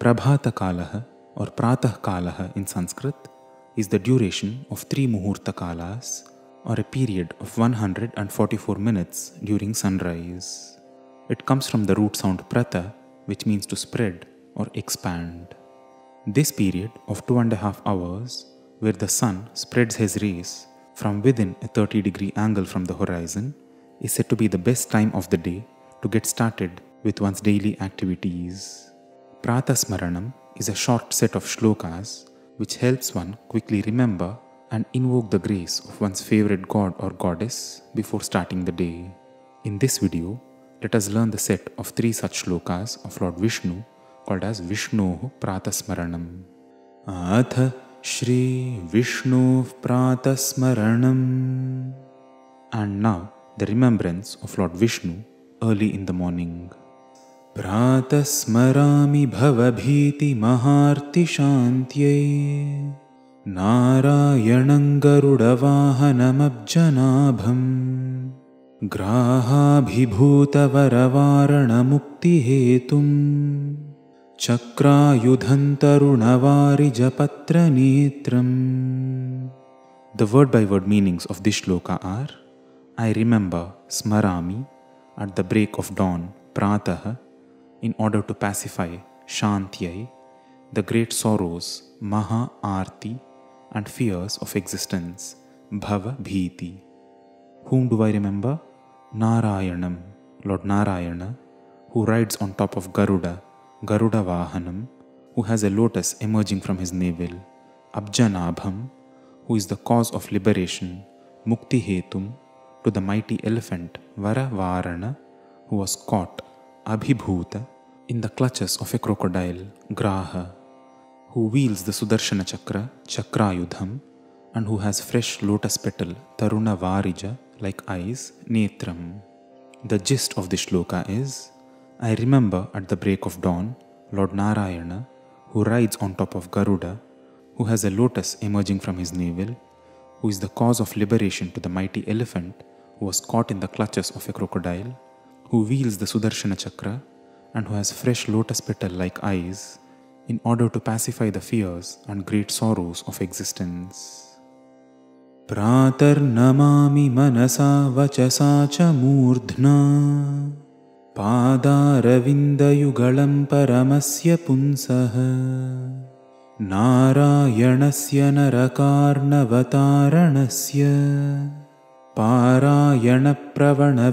Prabhata Kalaha or Pratah Kalaha in Sanskrit is the duration of 3 Muhurta Kalas or a period of 144 minutes during sunrise. It comes from the root sound prata, which means to spread or expand. This period of 2.5 hours, where the sun spreads his rays from within a 30-degree angle from the horizon, is said to be the best time of the day to get started with one's daily activities. Pratasmaranam is a short set of shlokas which helps one quickly remember and invoke the grace of one's favorite god or goddess before starting the day. In this video, let us learn the set of 3 such shlokas of Lord Vishnu called as Vishnoh Pratasmaranam. Atha Shri Vishnu Pratasmaranam. And now the remembrance of Lord Vishnu early in the morning. Pratasmarami bhavabhiti maharti shantyai Narayanam garudavahanam abjanabham Grahabhibhuta varavarana mukti hetum Chakrayudhan tarunavarija netram. The word-by-word meanings of this shloka are: I remember, smarami, at the break of dawn, pratah, in order to pacify, shantyai, the great sorrows, maha arti, and fears of existence, bhava bhiti. Whom do I remember? Narayanam, Lord Narayana, who rides on top of Garuda, Garuda Vahanam, who has a lotus emerging from his navel, Abjanabham, who is the cause of liberation, Mukti Hetum, to the mighty elephant, Varavarana, who was caught, Abhibhuta, in the clutches of a crocodile, Graha, who wields the Sudarshana Chakra, Chakrayudham, and who has fresh lotus petal, Taruna Varija, like eyes, Netram. The gist of this shloka is: I remember at the break of dawn, Lord Narayana, who rides on top of Garuda, who has a lotus emerging from his navel, who is the cause of liberation to the mighty elephant who was caught in the clutches of a crocodile, who wields the Sudarshana Chakra, and who has fresh lotus petal-like eyes, in order to pacify the fears and great sorrows of existence. Pratar namami manasa vachasa cha murdhna Padaravindayugalam paramasya punsaha Narayanasya narakarnavataranasya Parayana pravana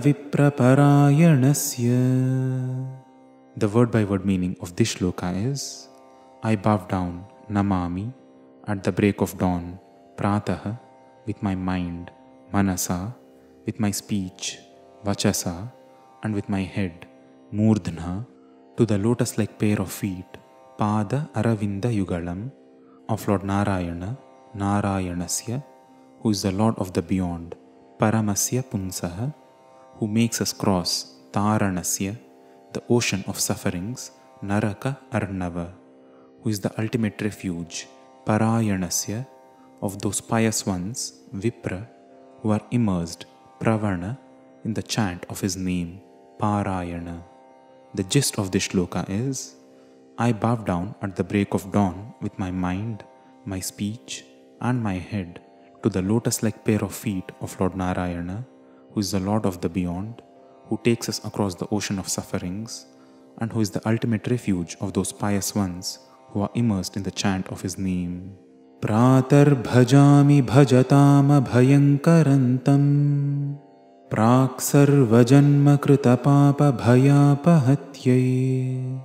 vipraparayanasya. The word-by-word meaning of this shloka is: I bow down, namami, at the break of dawn, pratah, with my mind, manasa, with my speech, vachasa, and with my head, murdhna, to the lotus-like pair of feet, pada aravinda yugalam, of Lord Narayana, Narayanasya, who is the Lord of the beyond, paramasya punsaha, who makes us cross, taranasya, the ocean of sufferings, naraka arnava, who is the ultimate refuge, parayanasya, of those pious ones, vipra, who are immersed, pravana, in the chant of his name, Parayana. The gist of this shloka is: I bow down at the break of dawn with my mind, my speech, and my head to the lotus-like pair of feet of Lord Narayana, who is the Lord of the beyond, who takes us across the ocean of sufferings, and who is the ultimate refuge of those pious ones who are immersed in the chant of his name. Pratar bhajami bhajatam abhayankarantam Prak sarva janma krita papa bhayapahatyai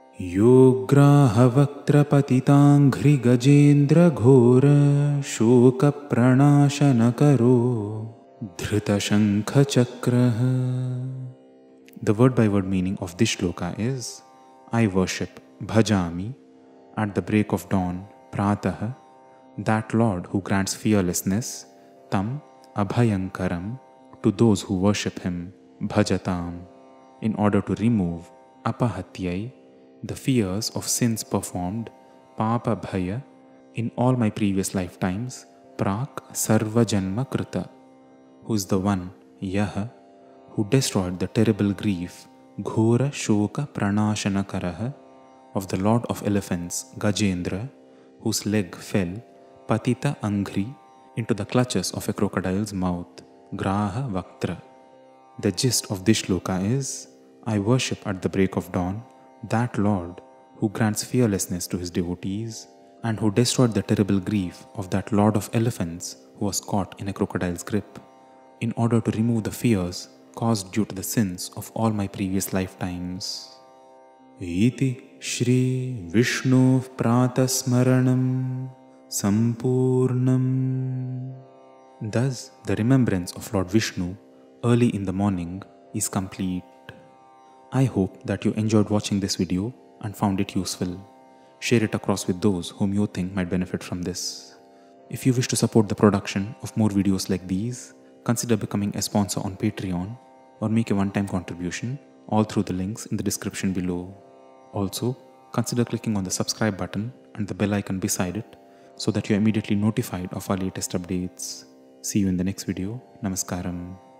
Yograha vaktra patitangri gajendra ghora Shoka pranashana karo Dhrita shankha chakraha. The word-by-word meaning of this shloka is: I worship, bhajami, at the break of dawn, pratah, that Lord who grants fearlessness, tam abhayankaram, to those who worship him, bhajatam, in order to remove, apahatyai, the fears of sins performed, papa bhaya, in all my previous lifetimes, prak sarva janma krita, who is the one, Yaha, who destroyed the terrible grief, Ghora Shoka Pranashana Karaha, of the Lord of Elephants, Gajendra, whose leg fell, Patita Angri, into the clutches of a crocodile's mouth, Graha Vaktra. The gist of this shloka is, I worship at the break of dawn that Lord who grants fearlessness to his devotees and who destroyed the terrible grief of that Lord of Elephants who was caught in a crocodile's grip, in order to remove the fears caused due to the sins of all my previous lifetimes. Iti Shri Vishnu Pratasmaranam Sampurnam. Thus, the remembrance of Lord Vishnu early in the morning is complete. I hope that you enjoyed watching this video and found it useful. Share it across with those whom you think might benefit from this. If you wish to support the production of more videos like these, consider becoming a sponsor on Patreon or make a one-time contribution, all through the links in the description below. Also, consider clicking on the subscribe button and the bell icon beside it so that you are immediately notified of our latest updates. See you in the next video. Namaskaram.